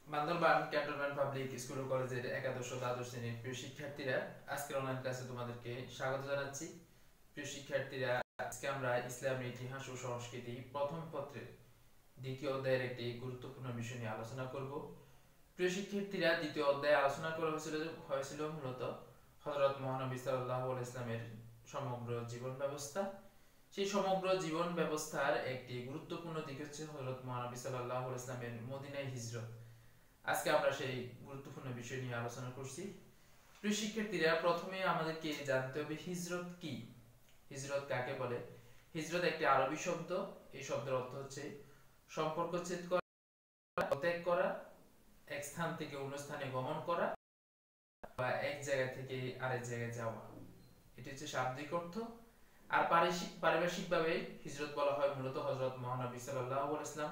Bandarban cantonment public school ও কলেজের একাদশ ও দ্বাদশ শ্রেণীর প্রিয় শিক্ষার্থীরা, আজকের অনলাইন ক্লাসে তোমাদেরকে স্বাগত জানাচ্ছি। প্রিয় শিক্ষার্থীরা, আজকে আমরা ইসলামী ইতিহাস ও সংস্কৃতি প্রথম পত্রের দ্বিতীয় অধ্যায়ের একটি গুরুত্বপূর্ণ বিষয় নিয়ে আলোচনা করব। প্রিয় শিক্ষার্থীরা, দ্বিতীয় অধ্যায়ে আলোচনা করা হয়েছিল মূলত হযরত মহানবী সাল্লাল্লাহু আলাইহি ইসলামের সমগ্র জীবন ব্যবস্থা। সেই সমগ্র জীবন ব্যবস্থার একটি গুরুত্বপূর্ণ দিক হচ্ছে হযরত মহানবী সাল্লাল্লাহু আলাইহি ইসলামের মদিনায় হিজরত। আজকে আমরা সেই গুরুত্বপূর্ণ বিষয় নিয়ে আলোচনা করছি। প্রিয় শিক্ষার্থীরা, প্রথমে আমাদেরকে জানতে হবে হিজরত কি। হিজরত কাকে বলে? হিজরত একটি আরবি শব্দ। এই শব্দের অর্থ হচ্ছে সম্পর্কচ্ছেদ করা, ত্যাগ করা, এক স্থান থেকে অন্য স্থানে গমন করা বা এক জায়গা থেকে আরেক জায়গায় যাওয়া। এটি হচ্ছে শাব্দিক অর্থ। আর পারিভাষিকভাবে হিজরত বলা হয় মূলত হযরত মহানবী সাল্লাল্লাহু আলাইহি ওয়াসাল্লাম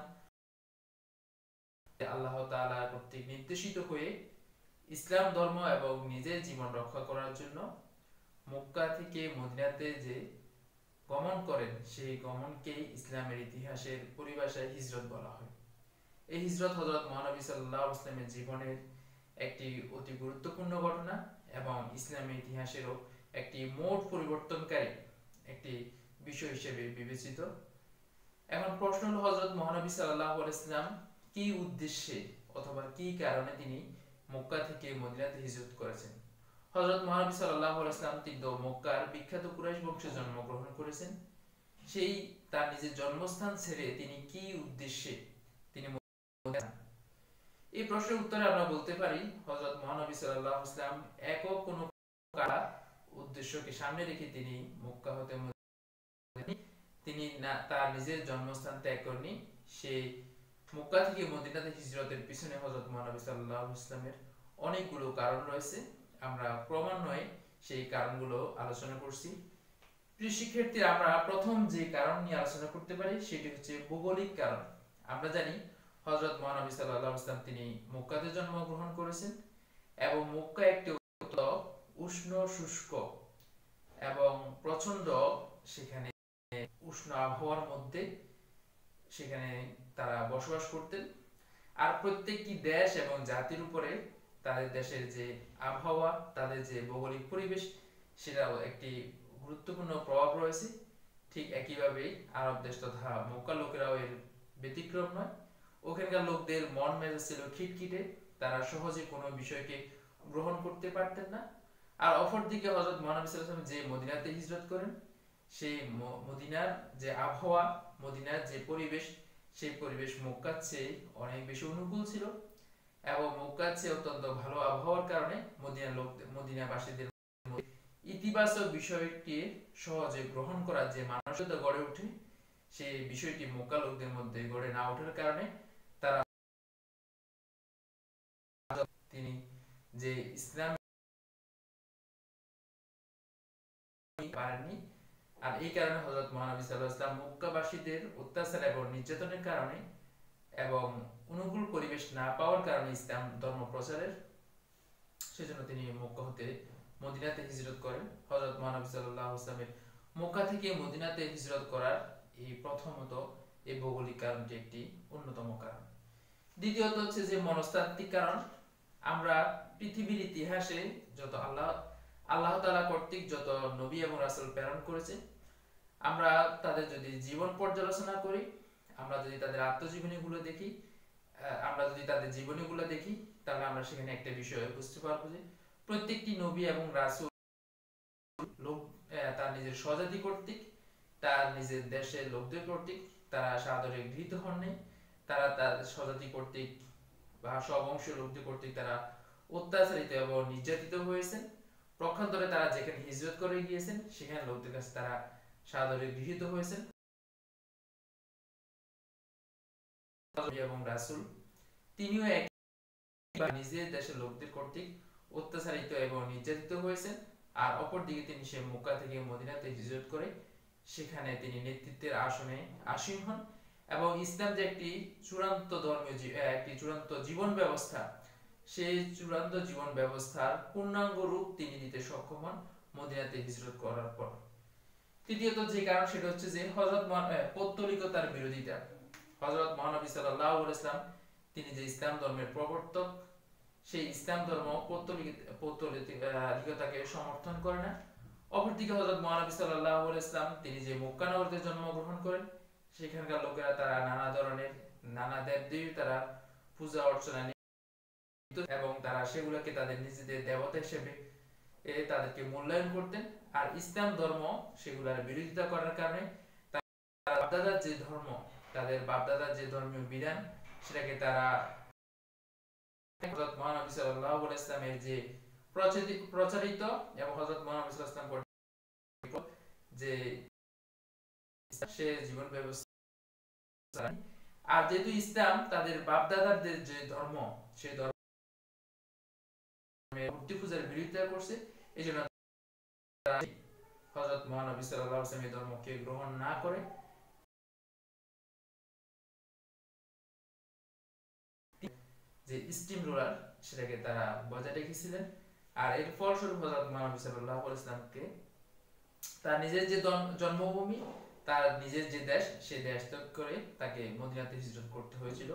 আল্লাহ তাআলা কর্তৃক নির্দেশিত হয়ে ইসলাম ধর্ম এবং নিজের জীবন রক্ষা করার জন্য মক্কা থেকে মদিনাতে যে গমন করেন, সেই গমনকেই ইসলামের ইতিহাসের পরিভাষায় হিজরত বলা হয়। এই হিজরত হযরত মহানবী সাল্লাল্লাহু আলাইহি ওয়াসাল্লামের জীবনের একটি অতি গুরুত্বপূর্ণ ঘটনা এবং ইসলামের ইতিহাসেরও একটি মোড় পরিবর্তনকারী একটি বিষয় হিসেবে বিবেচিত। এখন প্রশ্ন হলো, হযরত মহানবী সাল্লাল্লাহু আলাইহি ওয়াসাল্লাম কি উদ্দেশ্যে অথবা কি কারণে তিনি মক্কা থেকে মদিনাতে হিজরত করেছেন? হযরত মহানবী সাল্লাল্লাহু আলাইহি ওয়াসাল্লাম তিনি মক্কার বিখ্যাত কুরাইশ বংশে জন্মগ্রহণ করেছেন। সেই তার নিজের জন্মস্থান ছেড়ে তিনি কি উদ্দেশ্যে তিনি এই প্রশ্নের উত্তরে আমরা বলতে পারি, হযরত মহানবী সাল্লাল্লাহু আলাইহি ওয়াসাল্লাম একক কোনো উদ্দেশ্যকে সামনে রেখে তিনি মক্কা হতে তিনি তার নিজের জন্মস্থান ত্যাগ করেননি। সেই মক্কা থেকে মদিনাতে হিজরতের পিছনে হযরত মহানবী সাল্লাল্লাহু আলাইহি ওয়াসাল্লামের অনেকগুলো কারণ রয়েছে। আমরা ক্রমান্বয়ে সেই কারণগুলো আলোচনা করছি। প্রিয় শিক্ষার্থী, আমরা প্রথম যে কারণ নিয়ে আলোচনা করতে পারি সেটি হচ্ছে ভৌগোলিক কারণ। আমরা জানি হযরত মহানবী সাল্লাল্লাহু আলাইহি ওয়াসাল্লাম তিনি মক্কাতে জন্মগ্রহণ করেছেন এবং মক্কা একটি উষ্ণ শুষ্ক এবং প্রচন্ড সেখানে উষ্ণ আবহাওয়ার মধ্যে সেখানে তারা বসবাস করতেন। আর প্রত্যেকটি দেশ এবং জাতির উপরে তাদের দেশের যে আবহাওয়া, তাদের যে ভৌগোলিক পরিবেশ, সেটাও একটি গুরুত্বপূর্ণ প্রভাব রয়েছে। ঠিক একইভাবে আরব দেশ তথা মক্কা লোকেরাও এর ব্যতিক্রম নয়। ওখানকার লোকদের মন মেজাজ ছিল খিটখিটে, তারা সহজে কোনো বিষয়কে গ্রহণ করতে পারতেন না। আর অপরদিকে হযরত মহানবী সাল্লাল্লাহু আলাইহি ওয়াসাল্লাম যে মদিনাতে হিজরত করেন, সেই মদিনার যে আবহাওয়া, মদিনার যে পরিবেশ, সেই পরিবেশ মক্কার চেয়ে অনেক বেশি অনুকূল ছিল এবং মক্কার চেয়ে অত্যন্ত ভালো আবহাওয়ার কারণে মদিনাবাসীদের ইতিবাচক বিষয়টি সহজে গ্রহণ করার যে মানসিকতা গড়ে ওঠে, সেই বিষয়টি মক্কা লোকদের মধ্যে গড়ে না ওঠার কারণে তারা তিনি যে ইসলাম পারেননি। আর এই কারণে হযরত মহানবী সাল্লাল্লাহু আলাইহি ওয়াসাল্লাম মক্কাবাসীদের অত্যাচার এবং নির্যাতনের কারণে এবং অনুকূল পরিবেশ না পাওয়ার কারণে ইসলাম ধর্ম প্রচারের সেজন্য তিনি মক্কা হতে মদিনাতে হিজরত করেন। হযরত মহানবী সাল্লাল্লাহু আলাইহি ওয়াসাল্লামের মক্কা থেকে মদিনাতে হিজরত করার এই প্রথমত এই ভৌগোলিক কারণটি একটি অন্যতম কারণ। দ্বিতীয়ত হচ্ছে যে মনস্তাত্ত্বিক কারণ। আমরা পৃথিবীর ইতিহাসে যত আল্লাহ তাআলা কর্তৃক যত নবী এবং রাসূল প্রেরণ করেছে, আমরা তাদের যদি জীবন পর্যালোচনা করি, আমরা যদি তাদের আত্মজীবনীগুলো দেখি, আমরা যদি তাদের জীবনীগুলো দেখি, তাহলে আমরা সেখানে একটা বিষয় বুঝতে পারবো যে প্রত্যেকটি নবী এবং রাসূল লোক তার নিজের স্বজাতি কর্তৃক, তার নিজের দেশের লোকদের কর্তৃক তারা সাদরে গৃহীত হননি। তারা তার স্বজাতি কর্তৃক বা স্ববংশীয় লোকদের কর্তৃক তারা অত্যাচারিত এবং নির্যাতিত হয়েছেন। পক্ষান্তরে তারা যেখানে হিজরত করে গিয়েছেন, সেখানে লোকদের কাছে তারা সাদরে গৃহীত হয়েছেন এবং রাসূল তিনিও নিজের দেশের লোকদের কর্তৃক অত্যাচারিত এবং নির্যাতিত হয়েছেন। আর অপরদিকে তিনি সে মক্কা থেকে মদিনাতে হিজরত করে সেখানে তিনি নেতৃত্বের আসনে আসীন হন এবং ইসলাম যে একটি চূড়ান্ত একটি চূড়ান্ত জীবন ব্যবস্থা, সেই চূড়ান্ত জীবন ব্যবস্থার পূর্ণাঙ্গ রূপ তিনি দিতে সক্ষম হন মদিনাতে হিজরত করার পর। তৃতীয়ত যে কারণ সেটা হচ্ছে যে পৌত্তলিকতার বিরোধিতা। হযরত মহানবী সাল্লাল্লাহু আলাইহি ওয়াসাল্লাম তিনি যে ইসলাম ধর্মের প্রবর্তক, সেই ইসলাম ধর্ম পৌত্তলিকতাকে সমর্থন করে না। অপরদিকে হযরত মহানবী সাল্লাল্লাহু আলাইহি ওয়াসাল্লাম তিনি যে মক্কা নগরীতে জন্মগ্রহণ করেন, সেখানকার লোকেরা তারা নানা দেব-দেবী তারা পূজা অর্চনা এবং তারা সেগুলোকে তাদের নিজেদের দেবতা হিসেবে তাদেরকে মূল্যায়ন করতেন। আর ইসলাম ধর্ম সেগুলোর বিরোধিতা করার কারণে বাপদাদার যে ধর্ম, তাদের বাপদাদার যে ধর্মীয় বিধান, সেটাকে তারা হযরত মহানবী সাল্লাল্লাহু আলাইহি ওয়াসাল্লামের যে প্রচারিত এবং হযরত মহানবী সাল্লাল্লাহু আলাইহি ওয়াসাল্লাম যে সে জীবন ব্যবস্থা, আর যেহেতু ইসলাম তাদের বাপদাদাদের যে ধর্ম, সেই ধর্মের মূর্তি পূজার বিরোধিতা করছে, এই জন্য হযরত মহানবী সাল্লাল্লাহু আলাইহি ওয়াসাল্লামের ধর্মকে গ্রহণ না করে যে স্টিম রোলার, সেটাকে তারা বজায় রেখেছিলেন। আর এর ফলস্বরূপ হযরত মহানবী সাল্লাল্লাহু আলাইহি ওয়াসাল্লামকে তার নিজের যে জন্মভূমি, তার নিজের যে দেশ, সেই দেশ ত্যাগ করে তাকে মদিনাতে হিজরত করতে হয়েছিল।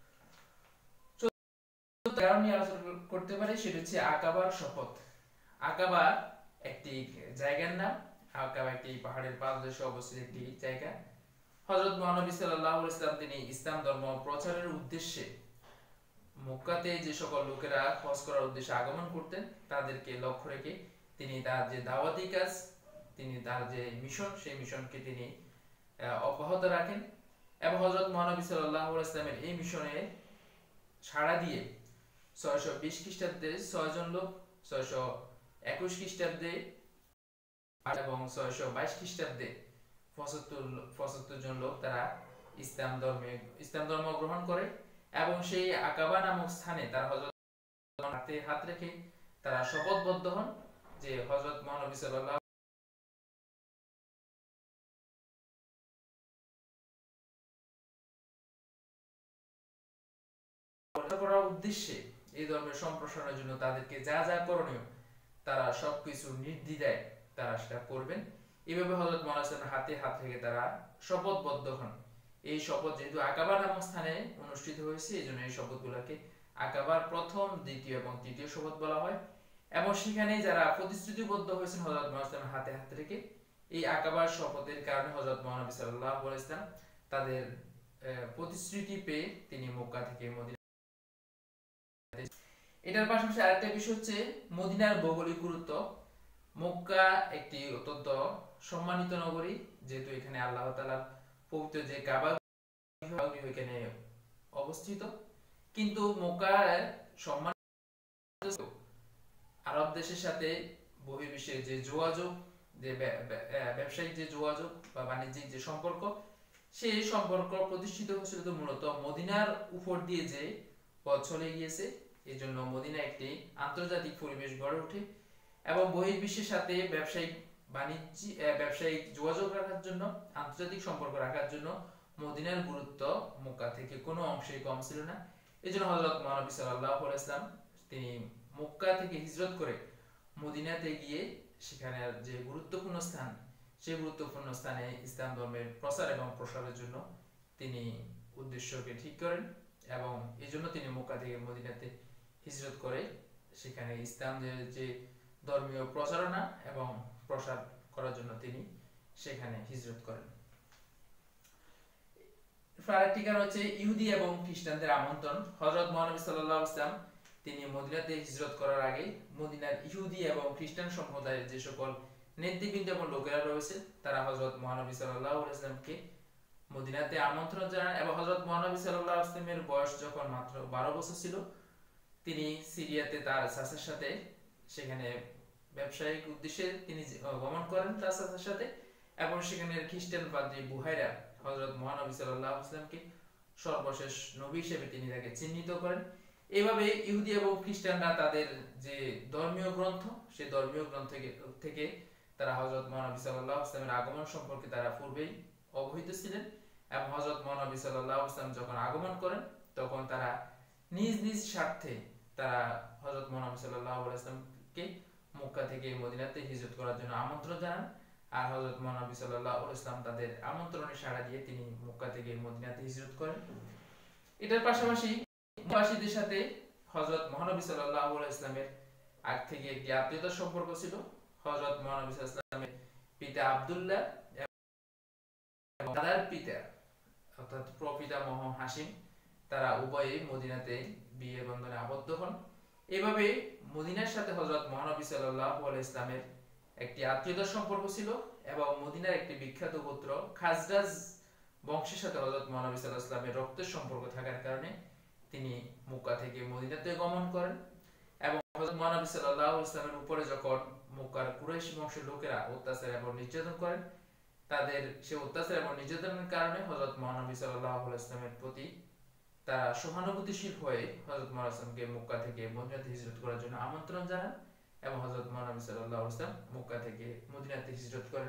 কারণ নিয়ে আলোচনা করতে পারি, সেটা হচ্ছে আকাবার শপথ। আকাবা একটি জায়গার নাম। আকাবা একটি পাহাড়ের পাদদেশে অবস্থিত একটি জায়গা। হযরত মহানবী সাল্লাল্লাহু আলাইহি ওয়াসাল্লাম তিনি ইসলাম ধর্ম প্রচারের উদ্দেশ্যে মক্কাতে যে সকল লোকেরা হজ করার উদ্দেশ্যে আগমন করতেন, তাদেরকে লক্ষ্য রেখে তিনি তার যে দাওয়াতি কাজ, তিনি তার যে মিশন, সেই মিশনকে তিনি অব্যাহত রাখেন। এবং হযরত মহানবী সাল্লাল্লাহু আলাইহি ওয়াসাল্লামের এই মিশনে সাড়া দিয়ে 620 খ্রিস্টাব্দে 6 জন লোক, 621 খ্রিস্টাব্দে এবং 622 খ্রিস্টাব্দে 75 জন লোক তারা ইসলাম ধর্ম গ্রহণ করে। এবং সেই আকাবা নামক স্থানে তারা হযরত হাতে হাত রেখে তারা শপথবদ্ধ হন যে হযরত মহানবী সাল্লাল্লাহু করার উদ্দেশ্যে এই ধর্মের সম্প্রসারণের জন্য তাদেরকে যা যা করণীয় তারা সবকিছু নির্দ্বিধায় তারা সেটা করবেন। এইভাবে হযরত মুহাম্মদ হাতে হাত রেখে তারা শপথবদ্ধ হন। এই শপথ যেহেতু আকাবা নামক স্থানে অনুষ্ঠিত হয়েছে, এই জন্য এই শপথগুলোকে আকাবার প্রথম, দ্বিতীয় এবং তৃতীয় শপথ বলা হয়। এবং সেখানে যারা প্রতিশ্রুতিবদ্ধ হয়েছেন হযরত মুহাম্মদ হাতে হাত রেখে, এই আকাবার শপথের কারণে হযরত মুহাম্মদ সাল্লাল্লাহু আলাইহি ওয়াসাল্লাম তাদের প্রতিশ্রুতি পেয়ে তিনি মক্কা থেকে মদিনা। এটার পাশাপাশি আরেকটা বিষয় হচ্ছে মদিনার ভৌগোলিক গুরুত্ব। মক্কা একটি অত্যন্ত সম্মানিত নগরী, যেহেতু এখানে আল্লাহ তাআলার পবিত্র যে কাবা এখানে অবস্থিত। কিন্তু মক্কার সম্মানিত আরব দেশের সাথে বহির্বিশ্বের যে যোগাযোগ, যে ব্যবসায়িক যে যোগাযোগ বা বাণিজ্যিক যে সম্পর্ক, সেই সম্পর্ক প্রতিষ্ঠিত হয়েছিল তো মূলত মদিনার উপর দিয়ে যে পথ চলে গিয়েছে। এই জন্য মদিনা একটি আন্তর্জাতিক পরিবেশ গড়ে ওঠে এবং বহির্বিশ্বের সাথে ব্যবসায়িক যোগাযোগ রাখার জন্য, আন্তর্জাতিক সম্পর্ক রাখার জন্য মদিনার গুরুত্ব মক্কা থেকে কোনো অংশেই কম ছিল না। এই জন্য হযরত মুহাম্মদ সাল্লাল্লাহু আলাইহি ওয়াসাল্লাম তিনি মক্কা থেকে হিজরত করে মদিনাতে গিয়ে সেখানের যে গুরুত্বপূর্ণ স্থান, সেই গুরুত্বপূর্ণ স্থানে ইসলাম ধর্মের প্রচার এবং প্রসারের জন্য তিনি উদ্দেশ্যকে ঠিক করেন এবং এই জন্য তিনি মক্কা থেকে মদিনাতে হিজরত করে সেখানে ইসলামের যে ধর্মীয় প্রচারণা এবং প্রসার করার জন্য তিনি সেখানে হিজরত করেন। আরেকটি কারণ হচ্ছে ইহুদি এবং খ্রিস্টানদের আমন্ত্রণ। হযরত মুহাম্মদ সাল্লাল্লাহু আলাইহি ওয়াসাল্লাম তিনি মদিনাতে হিজরত করার আগে মদিনার ইহুদি এবং খ্রিস্টান সম্প্রদায়ের যে সকল নেতৃবৃন্দ এবং লোকেরা রয়েছে, তারা হযরত মুহাম্মদ সাল্লাল্লাহু আলাইহি ওয়াসাল্লামকে মদিনাতে আমন্ত্রণ জানান। এবং হযরত মুহাম্মদ সাল্লাল্লাহু আলাইহি ওয়াসাল্লামের বয়স যখন মাত্র 12 বছর ছিল, তিনি সিরিয়াতে তার চাচার সাথে সেখানে ব্যবসায়িক উদ্দেশ্যে তিনি গমন করেন তার চাচার সাথে। এবং সেখানের খ্রিস্টান পাদ্রী বুহাইরা হযরত মুহাম্মদ সাল্লাল্লাহু আলাইহি ওয়াসাল্লামকে সর্বশেষ নবী হিসেবে তিনি তাকে চিহ্নিত করেন। এইভাবে ইহুদি এবং খ্রিস্টানরা তাদের যে ধর্মীয় গ্রন্থ, সেই ধর্মীয় গ্রন্থ থেকে তারা হযরত মুহাম্মদ সাল্লাল্লাহু আলাইহি ওয়াসাল্লামের আগমন সম্পর্কে তারা পূর্বেই অবহিত ছিলেন। এবং হযরত মুহাম্মদ সাল্লাল্লাহু আলাইহি ওয়াসাল্লাম যখন আগমন করেন, তখন তারা নিজ নিজ স্বার্থে তারা হযরত মুহাম্মদ সাল্লাল্লাহু আলাইহি ওয়াসাল্লামকে মক্কা থেকে মদিনাতে হিজরত করার জন্য আমন্ত্রণ জানান। আর হযরত মুহাম্মদ সাল্লাল্লাহু আলাইহি ওয়াসাল্লাম তাদের আমন্ত্রণে সাড়া দিয়ে তিনি মক্কা থেকে মদিনাতে হিজরত করেন। এটার পাশাপাশি মক্কাবাসীদের সাথে হযরত মহানবী সাল্লাল্লাহু আলাইহি ইসলামের আগ থেকে একটি আত্মীয়তার সম্পর্ক ছিল। হযরত মহানবী সাল্লাল্লাহু আলাইহি ইসলামের পিতা আব্দুল্লাহ এবং দাদার পিতা অর্থাৎ প্রপিতামহ হাশিম, তারা উভয়েই মদিনাতে বিয়ে বন্ধনে আবদ্ধ হন। এভাবে মদিনার সাথে হযরত মহানবী সাল্লাল্লাহু আলাইহি ইসলামের একটি আত্মীয়তার সম্পর্ক ছিল এবং মদিনার একটি বিখ্যাত গোত্র খাজরাজ বংশের সাথে হযরত মহানবী সাল্লাল্লাহু আলাইহি ইসলামের রক্তের সম্পর্ক থাকার কারণে তিনি মক্কা থেকে মদিনাতে গমন করেন এবং হযরত মহানবী সাল্লাল্লাহু আলাইহি ইসলামের উপরে যখন মক্কার কুরাইশ বংশের লোকেরা অত্যাচার এবং নির্যাতন করেন, তাদের সে অত্যাচার এবং নির্যাতনের কারণে হযরত মহানবী সাল্লাল্লাহু আলাইহি ইসলামের প্রতি তারা সহানুভূতিশীল হয়ে হযরত মুহাম্মদ সাল্লাল্লাহু আলাইহি মক্কা থেকে মদিনাতে হিজরত করার জন্য আমন্ত্রণ জানান এবং হযরত মহানবী সাল্লাল্লাহু আলাইহি ওয়াসাল্লাম মক্কা থেকে মদিনাতে হিজরত করেন।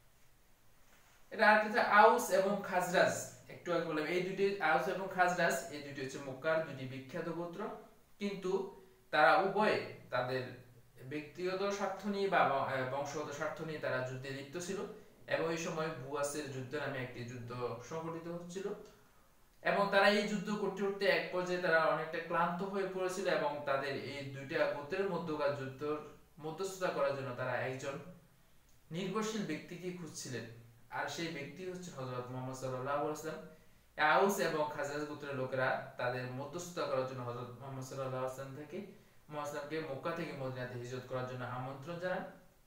এটা আরেকটা আউস এবং খাজরাজ, একটু আগে বললাম এই দুটি আউস এবং খাজরাজ এই দুটি হচ্ছে মক্কার দুটি বিখ্যাত গোত্র, কিন্তু তারা উভয়ে তাদের ব্যক্তিগত স্বার্থ নিয়ে বা বংশগত স্বার্থ নিয়ে তারা যুদ্ধে লিপ্ত ছিল এবং এই সময় বুয়াসের যুদ্ধ নামে একটি যুদ্ধ সংঘটিত হচ্ছিল এবং তারা এই যুদ্ধ করতে করতে এক পর্যায়ে তারা অনেকটা ক্লান্ত হয়ে পড়েছিল এবং তাদের এই দুইটা গোত্রের মধ্যকার যুদ্ধের মধ্যস্থতা করার জন্য তারা একজন নির্ভরশীল ব্যক্তিকে খুঁজছিলেন, আর সেই ব্যক্তি হচ্ছে হযরত মুহাম্মদ সাল্লাল্লাহু আলাইহি ওয়াসাল্লাম। আউস এবং খাজরাজ গোত্রের লোকেরা তাদের মধ্যস্থতা করার জন্য হযরত মুহাম্মদ সাল্লাল্লাহু আলাইহি ওয়াসাল্লাম থেকে মুহাম্মদকে মক্কা থেকে মদিনাতে হিজরত করার জন্য আমন্ত্রণ জানান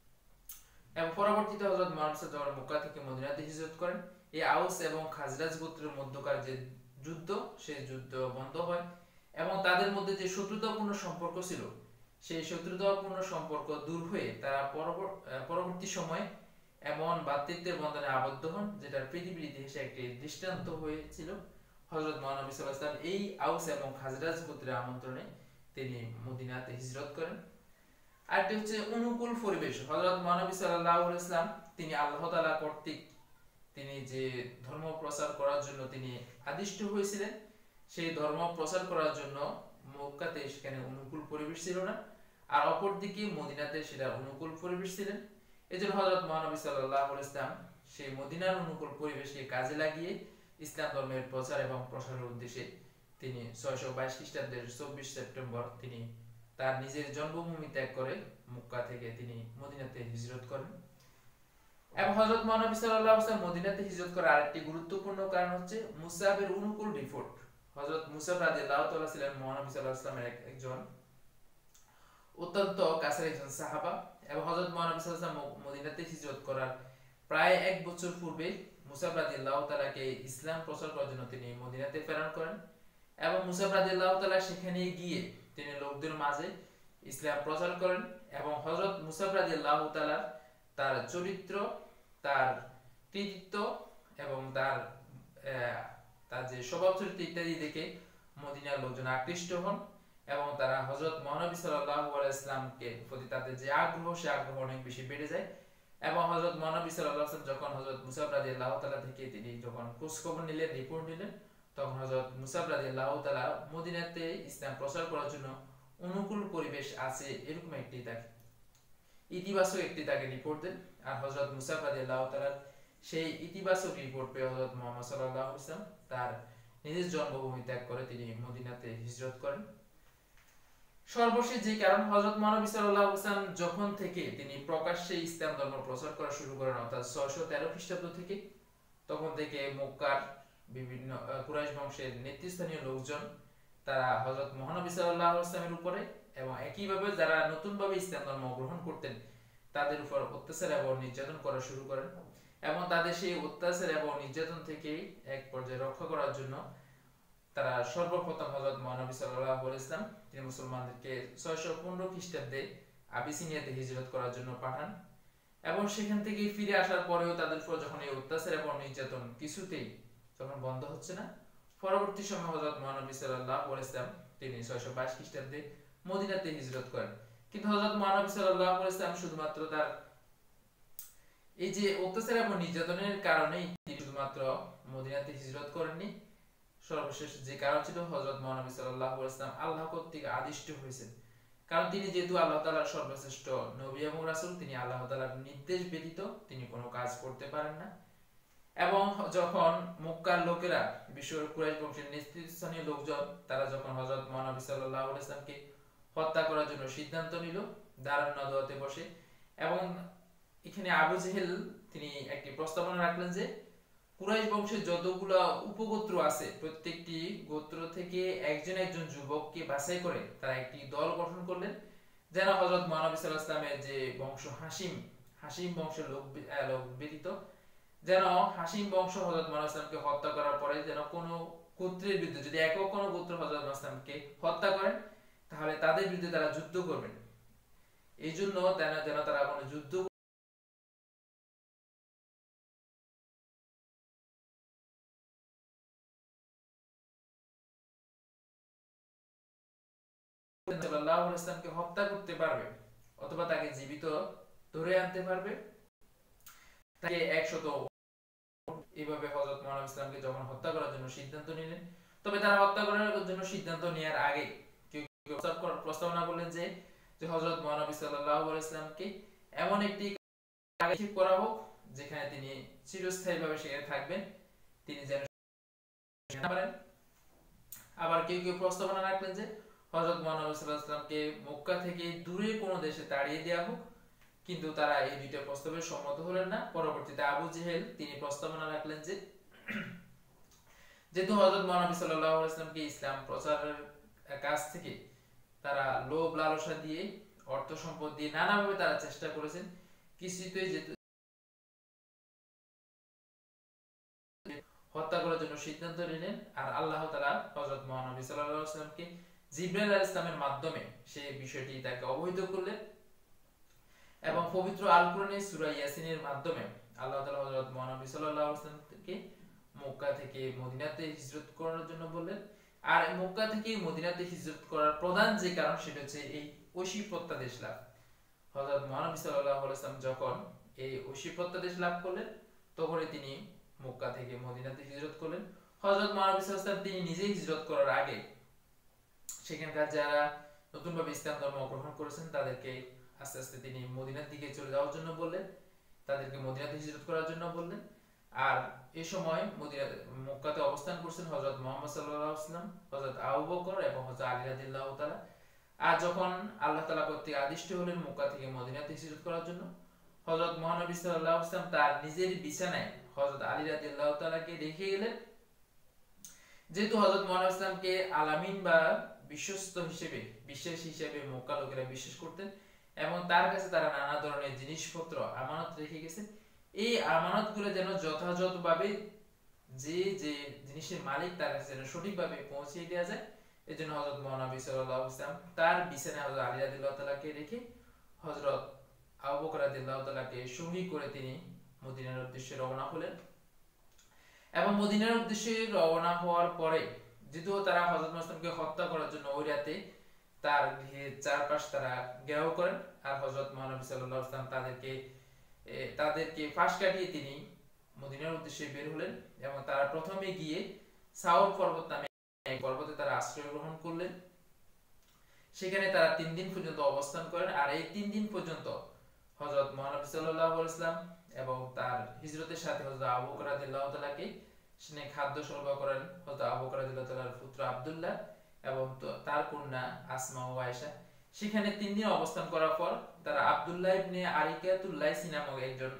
এবং পরবর্তীতে হযরত মুহাম্মদ সাল্লাল্লাহু আলাইহি ওয়াসাল্লাম মক্কা থেকে মদিনাতে হিজরত করেন। এই আউস এবং খাজরাজ গোত্রের মধ্যকার যে যুদ্ধ, সেই যুদ্ধ বন্ধ হয় এবং তাদের মধ্যে যে শত্রুতাপূর্ণ সম্পর্ক ছিল সেই শত্রুতাপূর্ণ সম্পর্ক দূর হয়ে তারা পরবর্তী সময়ে এমন ভ্রাতৃত্বের বন্ধনে আবদ্ধ হন যেটার পৃথিবীর ইতিহাসে একটি দৃষ্টান্ত হয়েছিল। হযরত মুহাম্মদ সাল্লাল্লাহু আলাইহি ওয়াসাল্লাম এই আউস এবং খাজরাজ গোত্রের আমন্ত্রণে তিনি মদিনাতে হিজরত করেন। আরেকটি হচ্ছে অনুকূল পরিবেশ। হযরত মুহাম্মদ সাল্লাল্লাহু আলাইহি ওয়াসাল্লাম তিনি আল্লাহ তাআলা কর্তৃক তিনি যে ধর্ম প্রচার করার জন্য তিনি আদিষ্ট হয়েছিলেন, সেই ধর্ম প্রচার করার জন্য মক্কাতে সেখানে অনুকূল পরিবেশ ছিল না, আর অপরদিকে মদিনাতে সেটা অনুকূল পরিবেশ ছিলেন। এজন্য হযরত মুহাম্মদ সাল্লাল্লাহু আলাইহি ওয়াসাল্লাম সেই মদিনার অনুকূল পরিবেশকে কাজে লাগিয়ে ইসলাম ধর্মের প্রচার এবং প্রসারের উদ্দেশ্যে তিনি 622 খ্রিস্টাব্দের 24 সেপ্টেম্বর তিনি তার নিজের জন্মভূমি ত্যাগ করে মক্কা থেকে তিনি মদিনাতে হিজরত করেন। এবং হযরত মুহাম্মদ সাল্লাল্লাহু আলাইহি ওয়াসাল্লাম মদিনাতে হিজরত করার আরেকটি গুরুত্বপূর্ণ কারণ হচ্ছে মুসাবের অনুকূল রিপোর্ট। হযরত মুসাব রাদিয়াল্লাহু তাআলা ছিলেন মুহাম্মদ সাল্লাল্লাহু আলাইহি ওয়াসাল্লামের একজন অত্যন্ত কাছের একজন সাহাবা এবং হযরত মুহাম্মদ সাল্লাল্লাহু আলাইহি ওয়াসাল্লাম মদিনাতে হিজরত করার প্রায় এক বছর পূর্বে মুসাব রাদিয়াল্লাহু তাআলাকে ইসলাম প্রচার করার জন্য তিনি মদিনাতে প্রেরণ করেন এবং মুসাব রাদিয়াল্লাহু তাআলা সেখানে গিয়ে তিনি লোকদের মাঝে ইসলাম প্রচার করেন এবং হযরত মুসাব রাদিয়াল্লাহু তাআলা তার চরিত্র, তার কৃতিত্ব এবং তার যে স্বভাব চরিত্র ইত্যাদি দেখে মদিনার লোকজন আকৃষ্ট হন এবং তারা হযরত মুহাম্মদ সাল্লাল্লাহু আলাইহি ওয়াসাল্লামকে প্রতি তাদের যে আগ্রহ, সে আগ্রহ অনেক বেশি বেড়ে যায় এবং হযরত মুহাম্মদ সাল্লাল্লাহু আলাইহি ওয়াসাল্লাম যখন হযরত মুসাব রাদিয়াল্লাহু তাআলা থেকে তিনি যখন খোঁজ খবর নিলেন, রিপোর্ট নিলেন, তখন হযরত মুসাব রাদিয়াল্লাহু তাআলা মদিনাতে ইসলাম প্রচার করার জন্য অনুকূল পরিবেশ আছে এরকম একটি তাকে ইতিবাচক একটি তাকে রিপোর্ট দেন। আর হযরত মুসাব রাদিয়াল্লাহু তাআলা সেই ইতিবাচক রিপোর্ট পেয়ে হযরত মুহাম্মদ সাল্লাল্লাহু আলাইহি ওয়াসাল্লাম তার নিজের জন্মভূমি ত্যাগ করে তিনি মদিনাতে হিজরত করেন। সর্বশেষ যে কারণ, হযরত মুহাম্মদ সাল্লাল্লাহু আলাইহি ওয়াসাল্লাম যখন থেকে তিনি প্রকাশ্যে ইসলাম ধর্ম প্রচার করা শুরু করেন অর্থাৎ 613 খ্রিস্টাব্দ থেকে, তখন থেকে মক্কার বিভিন্ন কুরাইশ বংশের নেতৃস্থানীয় লোকজন তারা হযরত মুহাম্মদ সাল্লাল্লাহু আলাইহি ওয়াসাল্লামের উপরে এবং একইভাবে যারা নতুনভাবে ইসলাম ধর্ম গ্রহণ করতেন তাদের উপর অত্যাচার এবং নির্যাতন করা শুরু করেন এবং তাদের সেই অত্যাচার এবং নির্যাতন থেকে এক পর্যায়ে রক্ষা করার জন্য তারা সর্বপ্রথম হযরত মুহাম্মদ সাল্লাল্লাহু আলাইহি ওয়াসাল্লাম তিনি মুসলমানদেরকে 615 খ্রিস্টাব্দে আবিসিনিয়াতে হিজরত করার জন্য পাঠান এবং সেখান থেকে ফিরে আসার পরেও তাদের উপর যখন এই অত্যাচার এবং নির্যাতন কিছুতেই যখন বন্ধ হচ্ছে না, পরবর্তী সময় হযরত মুহাম্মদ সাল্লাল্লাহু আলাইহি ওয়াসাল্লাম তিনি 622 খ্রিস্টাব্দে মদিনাতে হিজরত করেন। কিন্তু হযরত মুহাম্মদ সাল্লাল্লাহু আলাইহি ওয়াসাল্লাম শুধুমাত্র তার এই যে অত্যাচার এবং নির্যাতনের কারণেই তিনি শুধুমাত্র মদিনাতে হিজরত করেননি, সর্বশেষ যে কারণ ছিল হযরত মুহাম্মদ সাল্লাল্লাহু আলাইহি ওয়াসাল্লাম আল্লাহ কর্তৃক আদিষ্ট হয়েছেন। কারণ তিনি যেহেতু আল্লাহ তাআলার সর্বশ্রেষ্ঠ নবী এবং রাসূল, তিনি আল্লাহ তাআলার নির্দেশ ব্যতীত তিনি কোনো কাজ করতে পারেন না এবং যখন মক্কার লোকেরা, বিশেষ করে কুরাইশ বংশের নেতৃস্থানীয় লোকজন, তারা যখন হযরত মহানবী সাল্লাল্লাহু আলাইহি ওয়াসাল্লামকে হত্যা করার জন্য সিদ্ধান্ত নিল, দারুন নাদওয়াতে বসে, এবং এখানে আবু জেহেল তিনি একটি প্রস্তাবনা রাখলেন যে কুরাইশ বংশের যতগুলো উপগোত্র আছে প্রত্যেকটি গোত্র থেকে একজন একজন যুবককে বাছাই করে তারা একটি দল গঠন করলেন, যেন হযরত মহানবী সাল্লাল্লাহু আলাইহি ওয়াসাল্লামের যে বংশ হাসিম বংশের লোক ব্যতীত, যেন হাসিম বংশ হযরত মুহাম্মদ সাল্লাল্লাহু আলাইহি ওয়াসাল্লামকে হত্যা করার পরে যেন কোনো গোত্রের বিরুদ্ধে, যদি একক কোনো গোত্র হযরত মুহাম্মদ সাল্লাল্লাহু আলাইহি ওয়াসাল্লামকে হত্যা করেন, তাহলে তাদের বিরুদ্ধে তারা যুদ্ধ করবেন। এই জন্য যেন তারা কোনো যুদ্ধ সাল্লাল্লাহু আলাইহি ওয়াসাল্লামকে হত্যা করতে পারবে অথবা তাকে জীবিত ধরে আনতে পারবে, তাকে 100 এইভাবে হযরত মুহাম্মদ ইসলামকে যখন হত্যা করার জন্য সিদ্ধান্ত নিলেন। তবে তারা হত্যা করার জন্য সিদ্ধান্ত নেওয়ার আগে কেউ কেউ প্রস্তাবনা করলেন যে হযরত মুহাম্মদ সাল্লাল্লাহু আলাইহি ওয়াসাল্লামকে এমন একটি ঠিক করা হোক যেখানে তিনি চিরস্থায়ীভাবে সেখানে থাকবেন, তিনি যেন পারেন। আবার কেউ কেউ প্রস্তাবনা রাখলেন যে হযরত মুহাম্মদ সাল্লাল্লাহু আলাইহি ওয়াসাল্লামকে মক্কা থেকে দূরে কোনো দেশে তাড়িয়ে দেওয়া হোক, কিন্তু তারা এই দুইটা প্রস্তাবে সম্মত হলেন না। পরবর্তীতে আবু জেহেল তিনি প্রস্তাবনা রাখলেন যে যেহেতু হযরত মুহাম্মদ সাল্লাল্লাহু আলাইহি ওয়াসাল্লামকে ইসলাম প্রচারের কাছ থেকে তারা লোভ লালসা দিয়ে, অর্থ সম্পদ দিয়ে নানাভাবে তারা চেষ্টা করেছেন, কিছুতেই যেহেতু হত্যা করার জন্য সিদ্ধান্ত নিলেন। আর আল্লাহ তাআলা হযরত মুহাম্মদ সাল্লাল্লাহু আলাইহি ওয়াসাল্লামকে জিবরাইল আলাইহিস সালামের মাধ্যমে সেই বিষয়টি তাকে অবহিত করলেন, এবং পবিত্র আল কোরআনের সূরা ইয়াসিনের মাধ্যমে আল্লাহ তাআলা হযরত মুহাম্মদ সাল্লাল্লাহু আলাইহি ওয়াসাল্লামকে মক্কা থেকে মদিনাতে হিজরত করার জন্য বললেন। আর মক্কা থেকে মদিনাতে হিজরত করার প্রধান যে কারণ সেটা হচ্ছে এই ঐশী প্রত্যাদেশ লাভ। হযরত মুহাম্মদ সাল্লাল্লাহু আলাইহি ওয়াসাল্লাম যখন এই ঐশী প্রত্যাদেশ লাভ করলেন, তখনই তিনি মক্কা থেকে মদিনাতে হিজরত করলেন। হযরত মুহাম্মদ সাল্লাল্লাহু আলাইহি ওয়াসাল্লাম তিনি নিজেই হিজরত করার আগে সেখানকার যারা নতুনভাবে ইসলাম ধর্ম গ্রহণ করেছেন তাদেরকে আস্তে আস্তে তিনি মদিনার দিকে চলে যাওয়ার জন্য বললেন, তাদেরকে মদিনাতে হিজরত করার জন্য বললেন। আর এই সময় মক্কাতে অবস্থান করছেন হযরত মুহাম্মদ সাল্লাল্লাহু আলাইহি ওয়াসাল্লাম, হযরত আবু বকর এবং হযরত আলী রাদিয়াল্লাহু তাআলা। আর যখন আল্লাহ তাআলা কর্তৃক আদিষ্ট হলেন মক্কা থেকে মদিনাতে হিজরত করার জন্য, হযরত মুহাম্মদ সাল্লাল্লাহু আলাইহি ওয়াসাল্লাম তার নিজের বিছানায় হযরত আলী রাদিয়াল্লাহু তাআলাকে রেখে গেলেন। যেহেতু হযরত মুহাম্মদ ইসলামকে আলামিন বা বিশ্বস্ত হিসেবে, বিশেষ হিসেবে মক্কা লোকেরা বিশ্বাস করতেন, এবং তার কাছে তারা নানা ধরনের জিনিসপত্র আমানত রেখে গেছেন, এই আমানতগুলো যেন যথাযথভাবে যে যে জিনিসের মালিক তার কাছে যেন সঠিকভাবে পৌঁছে দেওয়া যায়, এজন্য হযরত মুহাম্মদ সাল্লাল্লাহু আলাইহি ওয়াসাল্লাম তার বিছানায় হযরত আলী রাদিয়াল্লাহু তাআলাকে রেখে হযরত আবু বকর রাদিয়াল্লাহু তাআলাকে সঙ্গী করে তিনি মদিনার উদ্দেশ্যে রওনা হলেন। এবং মদিনার উদ্দেশ্যে রওনা হওয়ার পরে যেহেতু তারা হযরত মুহাম্মদকে হত্যা করার জন্য ওই রাতে তার গৃহের চারপাশ তারা ঘেরাও করেন, আর হযরত মুহাম্মদ সাল্লাল্লাহু আলাইহি ওয়াসাল্লাম তাদেরকে ফাঁস কাটিয়ে তিনি মদিনার উদ্দেশ্যে বের হলেন, এবং তারা প্রথমে গিয়ে সাউর পর্বত নামে এক পর্বতে তারা আশ্রয় গ্রহণ করলেন। সেখানে তারা 3 দিন পর্যন্ত অবস্থান করেন। আর এই 3 দিন পর্যন্ত হযরত মুহাম্মদ সাল্লাল্লাহু আলাইহি ওয়াসাল্লাম এবং তার হিজরতের সাথে হযরত আবু বকর রাদিয়াল্লাহু তাআলাকে সেখানে খাদ্য সরবরাহ করেন হযরত আবু বকর রাদিয়াল্লাহু তাআলার পুত্র আব্দুল্লাহ এবং তার কন্যা আসমা ও আয়েশা। সেখানে 3 দিন অবস্থান করার পর তারা আব্দুল্লাহ ইবনে আরিকাতুল লাইসি নামক একজন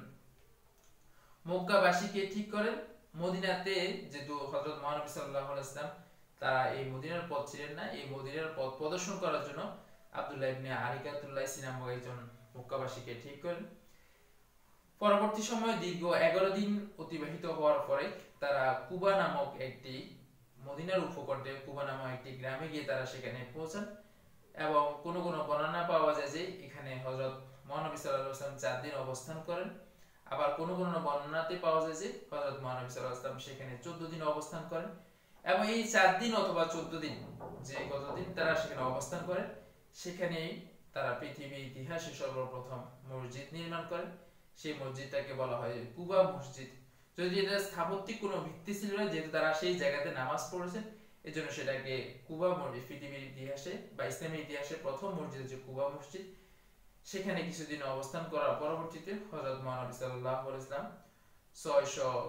মক্কাবাসীকে ঠিক করেন মদিনাতে, যেহেতু হযরত মুহাম্মদ সাল্লাল্লাহু আলাইহি ওয়াসাল্লাম তারা এই মদিনার পথ ছিলেন না, এই মদিনার পথ প্রদর্শন করার জন্য আব্দুল্লাহ ইবনে আরিকাতুল লাইসি নামক একজন মক্কাবাসীকে ঠিক করেন। পরবর্তী সময়ে দীর্ঘ 11 দিন অতিবাহিত হওয়ার পরে তারা কুবা নামক একটি মদিনার উপকণ্ঠে কুবা নামক একটি গ্রামে গিয়ে তারা সেখানে পৌঁছান, এবং কোন কোন বর্ণনা পাওয়া যায় যে এখানে হযরত মুহাম্মদ সাল্লাল্লাহু আলাইহি ওয়াসাল্লাম 4 দিন অবস্থান করেন। আবার কোন কোন বর্ণনাতে পাওয়া যায় যে হযরত মুহাম্মদ সাল্লাল্লাহু আলাইহি ওয়াসাল্লাম সেখানে 14 দিন অবস্থান করেন, এবং এই 4 দিন অথবা 14 দিন যে কতদিন তারা সেখানে অবস্থান করেন, সেখানেই তারা পৃথিবীর ইতিহাসে সর্বপ্রথম মসজিদ নির্মাণ করেন। সেই মসজিদটাকে বলা হয় কুবা মসজিদ। যদি এটা স্থাপত্যিক কোনো ভিত্তি ছিল না, যেহেতু তারা সেই জায়গাতে নামাজ পড়েছেন, এজন্য সেটাকে কুবা মসজিদ, পৃথিবীর ইতিহাসে বা ইসলামের ইতিহাসে প্রথম মসজিদ হচ্ছে কুবা মসজিদ। সেখানে কিছুদিন অবস্থান করার পরবর্তীতে হযরত মুহাম্মদ সাল্লাল্লাহু আলাইহি ওয়াসাল্লাম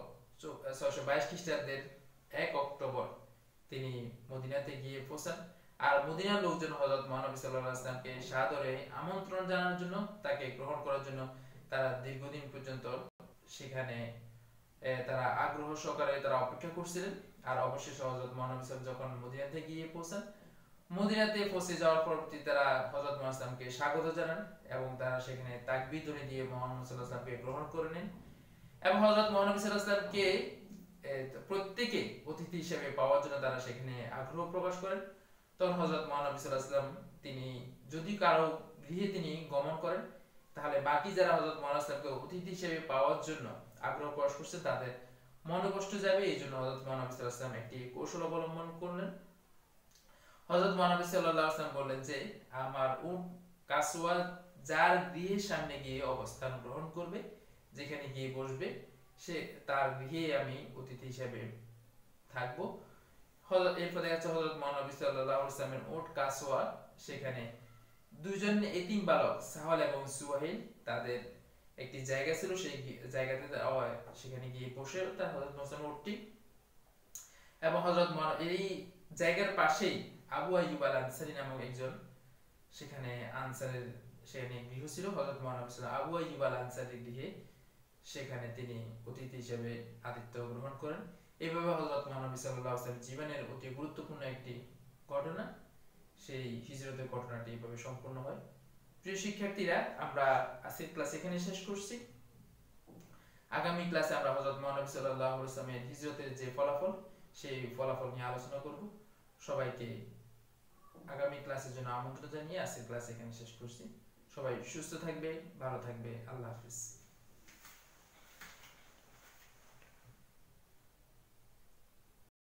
622 খ্রিস্টাব্দের 1 অক্টোবর তিনি মদিনাতে গিয়ে পৌঁছান। আর মদিনার লোকজন হযরত মহানবী সাল্লাল্লাহু আলাইহি ওয়াসাল্লামকে সাদরে আমন্ত্রণ জানানোর জন্য, তাকে গ্রহণ করার জন্য তারা দীর্ঘদিন পর্যন্ত সেখানে তারা আগ্রহ সহকারে তারা অপেক্ষা করছিলেন। আর অবশেষে হযরত মহানবী সাল্লাল্লাহু যখন মদিনাতে গিয়ে পৌঁছান, মদিনাতে পৌঁছে যাওয়ার পর তারা হযরত মুহাম্মদ সাল্লাল্লাহু স্বাগত জানান এবং তারা সেখানে তাকবীর ধ্বনি দিয়ে মুহাম্মদ সাল্লাল্লাহু আলাইহি ওয়াসাল্লামকে গ্রহণ করে নেন। এবং হযরত মুহাম্মদ সাল্লাল্লাহু আলাইহি ওয়াসাল্লামকে প্রত্যেকে অতিথি হিসেবে পাওয়ার জন্য তারা সেখানে আগ্রহ প্রকাশ করেন। তখন হযরত মুহাম্মদ সাল্লাল্লাহু আলাইহি ওয়াসাল্লাম তিনি যদি কারো গৃহে তিনি গমন করেন, তাহলে বাকি যারা হযরত মুহাম্মদ সাল্লাল্লাহু আলাইহি ওয়াসাল্লামকে অতিথি হিসেবে পাওয়ার জন্য আগ্রহ প্রকাশ করছে তাদের মনে কষ্ট যাবে, এই জন্য হযরত মুহাম্মদ সাল্লাল্লাহু আলাইহি ওয়াসাল্লাম একটি কৌশল অবলম্বন করলেন। হযরত মুহাম্মদ সাল্লাল্লাহু আলাইহি ওয়াসাল্লাম বললেন যে আমার উট কাসওয়া যার গৃহের সামনে গিয়ে অবস্থান গ্রহণ করবে, যেখানে গিয়ে বসবে, সে তার গৃহে আমি অতিথি হিসেবে থাকবো। এরপর দেখা যাচ্ছে হযরত মুহাম্মদ সাল্লাল্লাহু আলাইহি ওয়াসাল্লামের উট কাসওয়া সেখানে দুইজন এতিম বালক সাহল এবং সুহাইল তাদের একটি জায়গা ছিল, সেই জায়গাতে সেখানে গিয়ে বসে তার হযরত মুহাম্মদ উটটি, এবং হযরত এই জায়গার পাশেই আবু আইয়ুব আল আনসারী নামক একজন সেখানে আনসারের সেখানে গৃহ ছিল। হযরত মুহাম্মদ আবু আইয়ুব আল আনসারীর গৃহে সেখানে তিনি অতিথি হিসেবে আতিথ্য গ্রহণ করেন। এইভাবে হযরত মুহাম্মদ সাল্লাল্লাহু আলাইহি ওয়াসাল্লাম জীবনের অতি গুরুত্বপূর্ণ একটি ঘটনা, সেই হিজরতের ঘটনাটি এইভাবে সম্পূর্ণ হয়। প্রিয় শিক্ষার্থীরা, আমরা আজকের ক্লাস এখানে শেষ করছি। আগামী ক্লাসে আমরা হযরত মুহাম্মদ সাল্লাল্লাহু আলাইহি ওয়াসাল্লামের হিজরতের যে ফলাফল, সেই ফলাফল নিয়ে আলোচনা করব। সবাইকে আগামী ক্লাসের জন্য আমন্ত্রণ জানিয়ে আজকের ক্লাস এখানে শেষ করছি। সবাই সুস্থ থাকবে, ভালো থাকবে। আল্লাহ হাফেজ।